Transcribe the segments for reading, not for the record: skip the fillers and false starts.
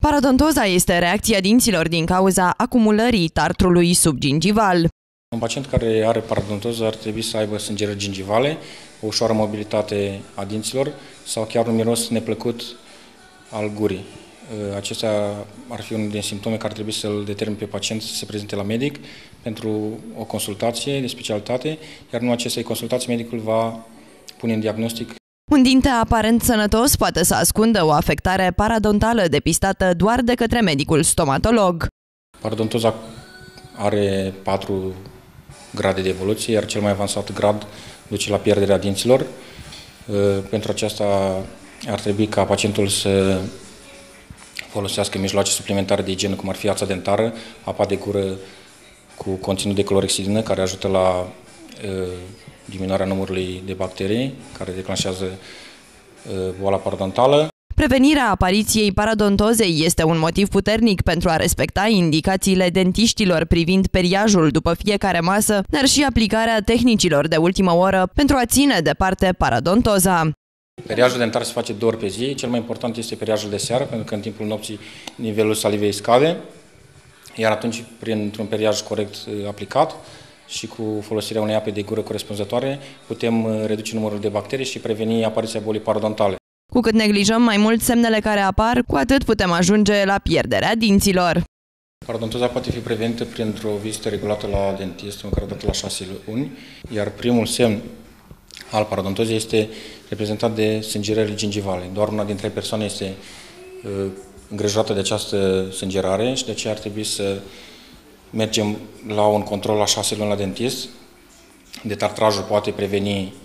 Parodontoza este reacția dinților din cauza acumulării tartrului subgingival. Un pacient care are parodontoză ar trebui să aibă sângerări gingivale, o ușoară mobilitate a dinților sau chiar un miros neplăcut al gurii. Acestea ar fi unul din simptome care ar trebui să-l determine pe pacient să se prezinte la medic pentru o consultație de specialitate, iar în acestei consultații medicul va pune în diagnostic. Un dinte aparent sănătos poate să ascundă o afectare parodontală depistată doar de către medicul stomatolog. Parodontoza are 4 grade de evoluție, iar cel mai avansat grad duce la pierderea dinților. Pentru aceasta ar trebui ca pacientul să folosească mijloace suplimentare de igienă, cum ar fi ața dentară, apa de gură cu conținut de clorhexidină, care ajută la diminuarea numărului de bacterii care declanșează boala parodontală. Prevenirea apariției parodontozei este un motiv puternic pentru a respecta indicațiile dentiștilor privind periajul după fiecare masă, dar și aplicarea tehnicilor de ultimă oră pentru a ține departe parodontoza. Periajul dentar se face 2 ori pe zi. Cel mai important este periajul de seară, pentru că în timpul nopții nivelul salivei scade, iar atunci, printr-un periaj corect aplicat și cu folosirea unei ape de gură corespunzătoare, putem reduce numărul de bacterii și preveni apariția bolii parodontale. Cu cât neglijăm mai mult semnele care apar, cu atât putem ajunge la pierderea dinților. Parodontoza poate fi prevenită printr-o vizită regulată la dentist, măcar o dată la 6 luni, iar primul semn al parodontozei este reprezentat de sângerări gingivale. Doar una dintre persoane este îngrijorată de această sângerare și de aceea ar trebui să mergem la un control la 6 luni la dentist. Detartrajul poate preveni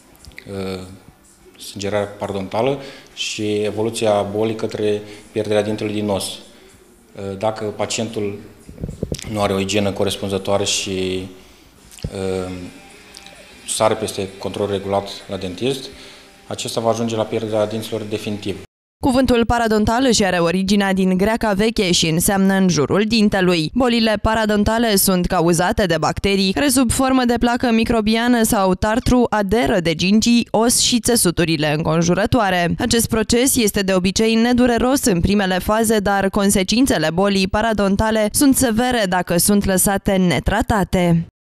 sângerarea parodontală și evoluția bolii către pierderea dintelui din os. Dacă pacientul nu are o igienă corespunzătoare și sare peste control regulat la dentist, acesta va ajunge la pierderea dinților definitiv. Cuvântul parodontal își are originea din greaca veche și înseamnă în jurul dintelui. Bolile parodontale sunt cauzate de bacterii care sub formă de placă microbiană sau tartru aderă de gingii, os și țesuturile înconjurătoare. Acest proces este de obicei nedureros în primele faze, dar consecințele bolii parodontale sunt severe dacă sunt lăsate netratate.